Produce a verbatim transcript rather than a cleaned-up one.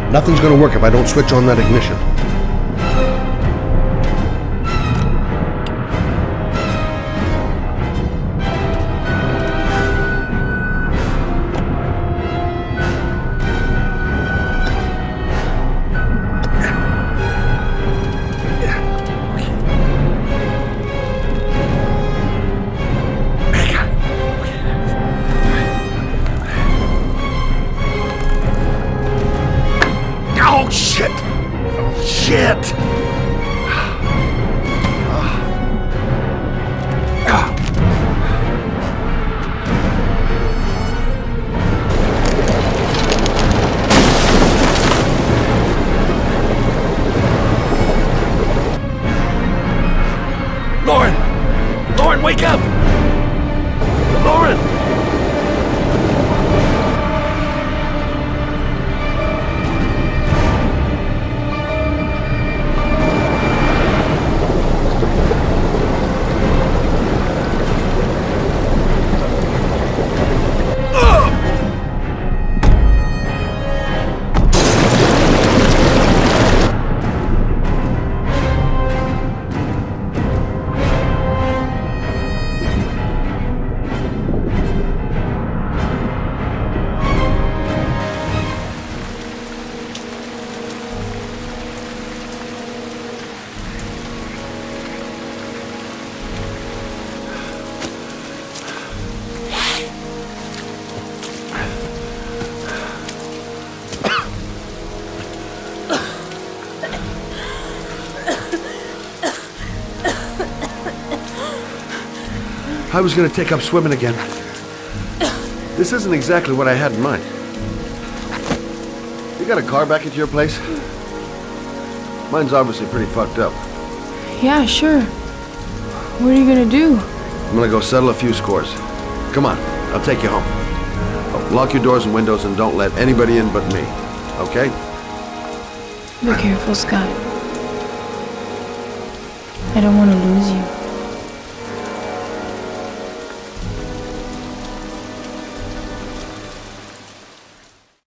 Nothing's gonna work if I don't switch on that ignition. Shit! Shit! Lauren! Lauren, wake up! Lauren! I was gonna take up swimming again. This isn't exactly what I had in mind. You got a car back at your place? Mine's obviously pretty fucked up. Yeah, sure. What are you gonna do? I'm gonna go settle a few scores. Come on, I'll take you home. Oh, lock your doors and windows and don't let anybody in but me, okay? Be careful, Scott. I don't want to lose you.